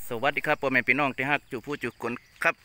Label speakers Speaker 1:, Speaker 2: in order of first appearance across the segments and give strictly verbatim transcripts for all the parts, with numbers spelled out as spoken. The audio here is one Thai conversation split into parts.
Speaker 1: สวัสดีครับพ่อแม่พี่น้องที่ฮักจูผู้จุคนครับ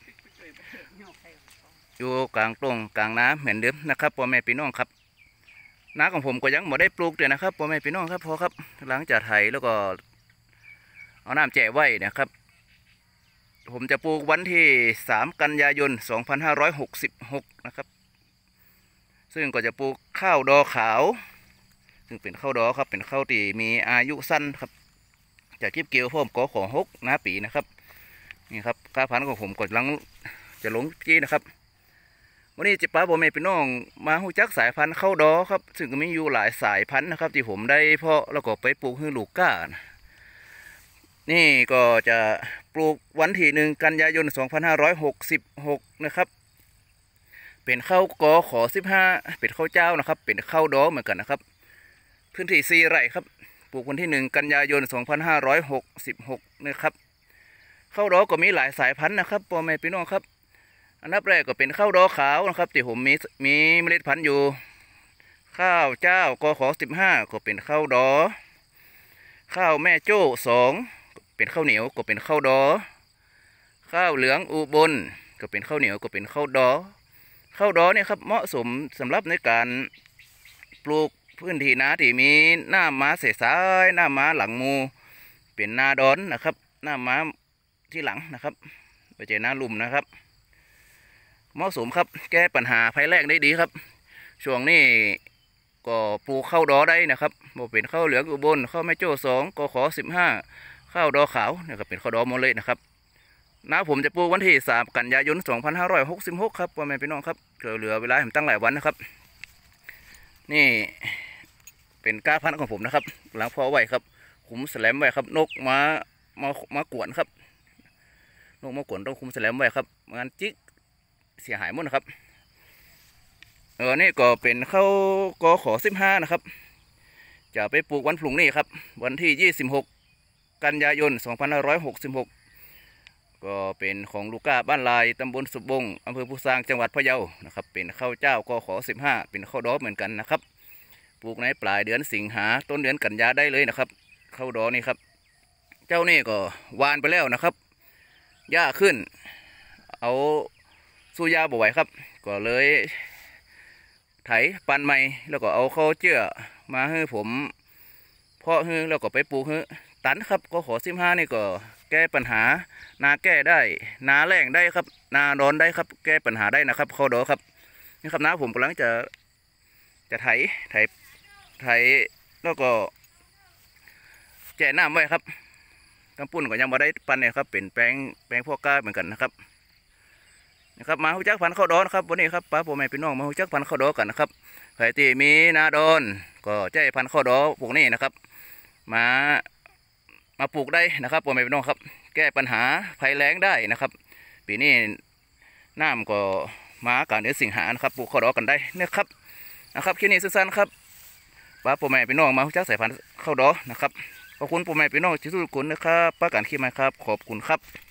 Speaker 1: อยู่กลางตรงกลางน้ำเหมือนเดิมนะครับพ่อแม่พี่น้องครับน้าของผมก็ยังไม่ได้ปลูกเลยนะครับพ่อแม่พี่น้องครับพอครับหลังจากไถแล้วก็เอาน้ำแจกไว้นะครับผมจะปลูกวันที่สามกันยายนสองพันห้าร้อยหกสิบหกนะครับซึ่งก็จะปลูกข้าวดอขาวซึ่งเป็นข้าวดอครับเป็นข้าวที่มีอายุสั้นครับจากคลิปเกี่ยวพ่อมก็ของหกนาปีนะครับนี่ครับข้าวพันธุ์ของผมก็ลังจะลงจี้นะครับวันนี้จะป้าบอกแม่พี่น้องมาหูจักสายพันธุ์ข้าวดอครับซึ่งก็มีอยู่หลายสายพันธุ์นะครับที่ผมได้เพาะแล้วก็ไปปลูกให้ลูกก้านี่ก็จะปลูกวันที่หนึ่งกันยายนสองพันห้าร้อยหกสิบหกนะครับเป็นข้าวกอขอสิบห้าเป็นข้าวเจ้านะครับเป็นข้าวดอเหมือนกันนะครับพื้นที่สี่ไร่ครับปลูกวันที่หนึ่งกันยายนสองพันห้าร้อยหกสิบหกนะครับข้าวดอก็มีหลายสายพันธุ์นะครับพ่อแม่พี่น้องครับอันดับแรกก็เป็นข้าวดอขาวนะครับที่ผมมีมีเมล็ดพันธุ์อยู่ข้าวเจ้ากอขอสิบห้าก็เป็นข้าวดอข้าวแม่โจ้สองเป็นข้าวเหนียวก็เป็นข้าวดอข้าวเหลืองอุบลก็เป็นข้าวเหนียวก็เป็นข้าวดอข้าวดอเนี่ยครับเหมาะสมสำหรับในการปลูกพื้นที่นาที่มีหน้าม้าเสสายหน้าม้าหลังมูเป็นนาดอนนะครับหน้าม้าที่หลังนะครับไปเจอหน้าลุ่มนะครับเหมาะสมครับแก้ปัญหาภัยแล้งได้ดีครับช่วงนี้ก็ปลูกข้าวดอได้นะครับบ่เป็นข้าวเหลืองอุบลข้าวแม่โจ้สองกขอสิบห้าข้าวดอขาวเนี่ยก็เป็นข้าวดอหมดเลยนะครับน้าผมจะปลูกวันที่สามกันยายนสองพันห้าร้อยหกสิบหกครับพ่อแม่พี่น้องครับเหลือเวลาผมตั้งหลายวันนะครับนี่เป็นก้าพันธุ์ของผมนะครับหลังพอไว้ครับคุมแสลมไว้ครับนกมามามากวนครับนกมากวนต้องคุมแสลมไว้ครับงานจิกเสียหายหมดนะครับเออนี่ก็เป็นข้าวกอขอสิบห้านะครับจะไปปลูกวันพรุ่งนี้ครับวันที่ยี่สิบหกกันยายนสองพันห้าร้อยหกสิบหกก็เป็นของลูกก้าบ้านลายตำบลสุบงอำเภอภูซางจังหวัดพะเยานะครับเป็นข้าวเจ้ากอขอสิบห้าเป็นข้าวดอเหมือนกันนะครับปลูกในปลายเดือนสิงหาต้นเดือนกันยาได้เลยนะครับข้าวดอนี่ครับเจ้านี่ก็วานไปแล้วนะครับหญ้าขึ้นเอาสู้ยาบ่ไหวครับก็เลยไถปันใหม่แล้วก็เอาข้าวเจื้อมาให้ผมเพาะให้แล้วก็ไปปลูกให้ตันครับก็ขอสิบห้านี่ก็แก้ปัญหานาแก้ได้นาแรงได้ครับนาร้อนได้ครับแก้ปัญหาได้นะครับข้าวดอครับนี่ครับน้าผมกำลังจะจะไถไถไถแล้วก็แจ่น้ำไว้ครับกำปุ้นก็ยังมาได้ปันเนี่ยครับเป็นแปลงแปลงพวกก้าเหมือนกันนะครับนะครับมาหูจักพันธุ์ข้าวดอนะครับวันนี้ครับป้าผมแม่พี่น้องมาหูจักพันธุ์ข้าวดอกันนะครับใครที่มีนาดอนก็ใจพันธุ์ข้าวดอพวกนี้นะครับมามาปลูกได้นะครับผมแม่พี่น้องครับแก้ปัญหาภัยแล้งได้นะครับปีนี้น้ำก็มาการเดือนสิงหานะครับปลูกข้าวดอกันได้นะครับนะครับคลิปนี้สั้นๆครับป้าผมแม่พี่น้องมาหูจักสายพันธุ์ข้าวดอนะครับขอบคุณผมแม่พี่น้องที่ทุกคนนะครับป้าการขี้มาครับขอบคุณครับ